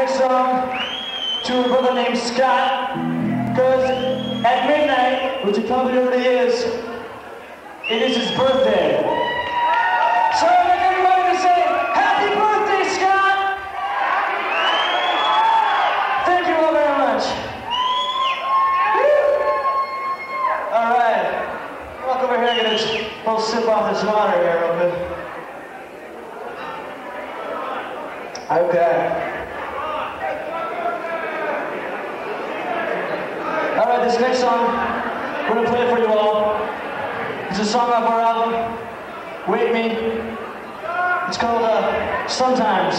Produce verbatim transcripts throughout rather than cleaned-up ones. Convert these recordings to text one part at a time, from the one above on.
next song to a brother named Scott, because at midnight, which it probably already is, it is his birthday. So I'd like everybody to say, happy birthday, Scott! Thank you all very much. Woo! All right, walk over here and get a little sip off this water here real quick. Okay. All right, this next song, we're gonna play it for you all. It's a song off our album, Wake Me. It's called uh, Sometimes.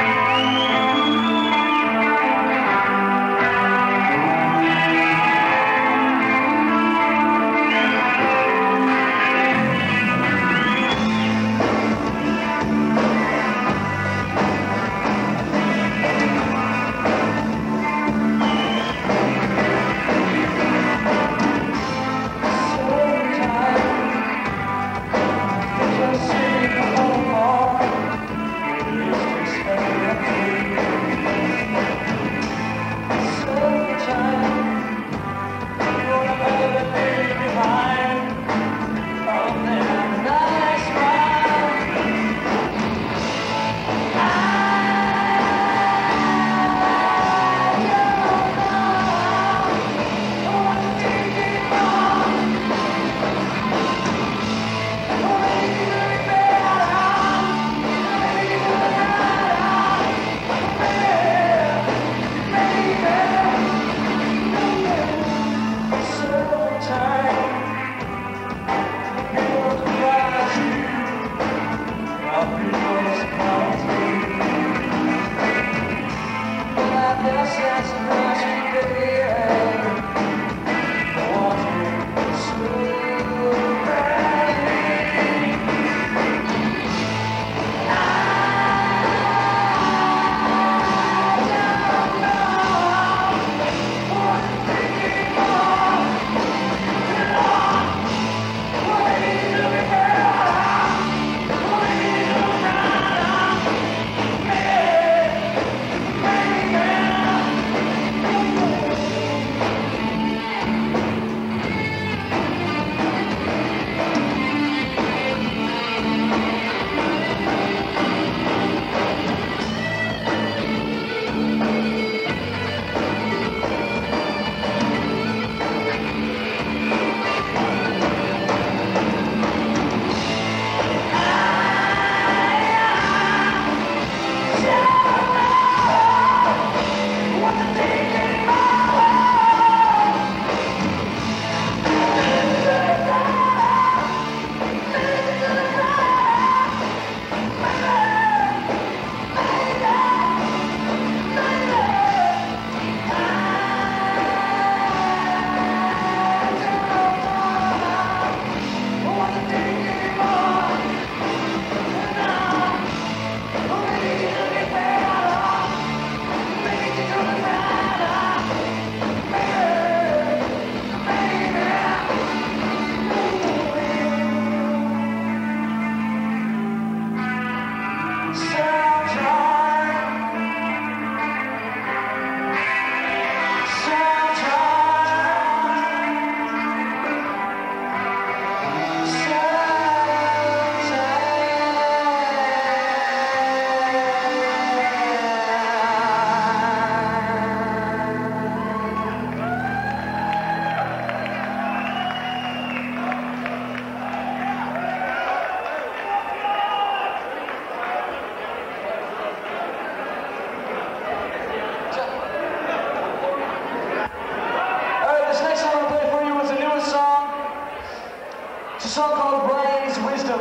A song called Brian's Wisdom.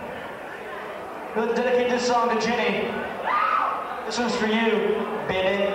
We'll dedicate this song to Jenny. This one's for you, baby.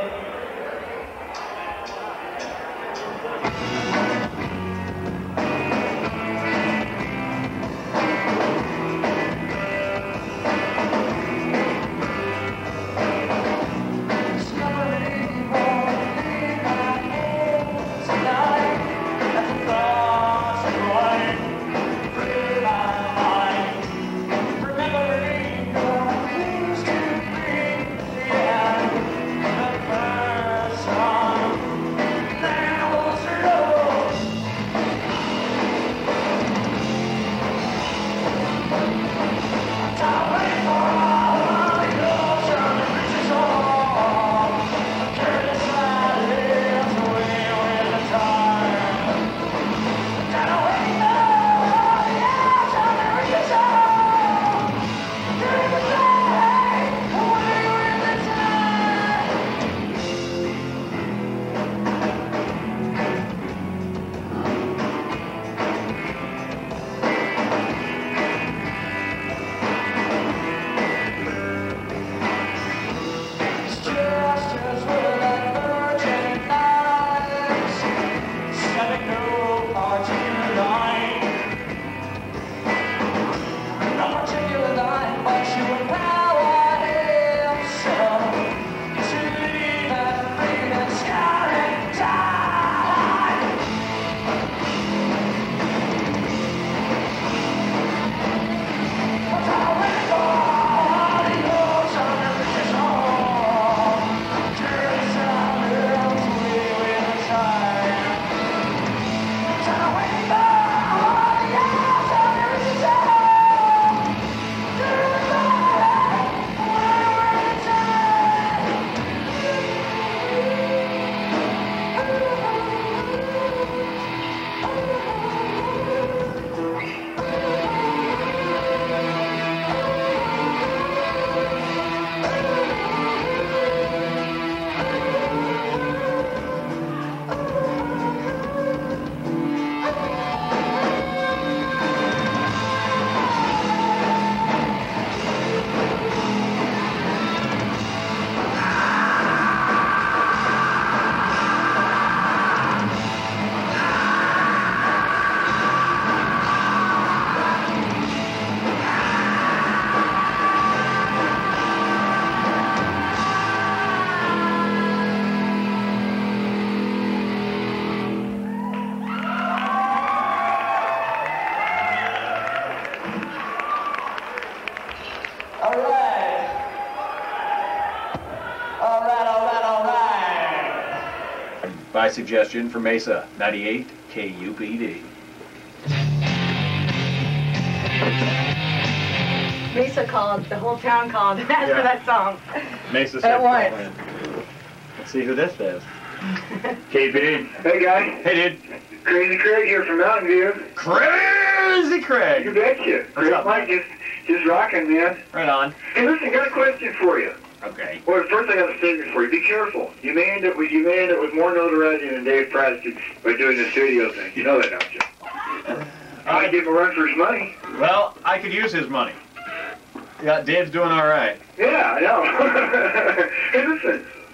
my suggestion for Mesa, ninety-eight K U P D. Mesa called, the whole town called and asked Yeah. for that song. Mesa At said call once. in. Let's see who this is. K U P D. Hey guys, Hey, dude. Crazy Craig here from Mountain View. Crazy You Craig. betcha. Crazy up, Mike just, just rocking, man. Right on. Hey, listen, got a question for you. Okay. Well, first I got a statement for you. Be careful. You may end up with you may end up with more notoriety than Dave Price did by doing this video thing. You know that, don't you? I give him a run for his money. Well, I could use his money. Yeah, Dave's doing all right. Yeah, I know. Hey, listen.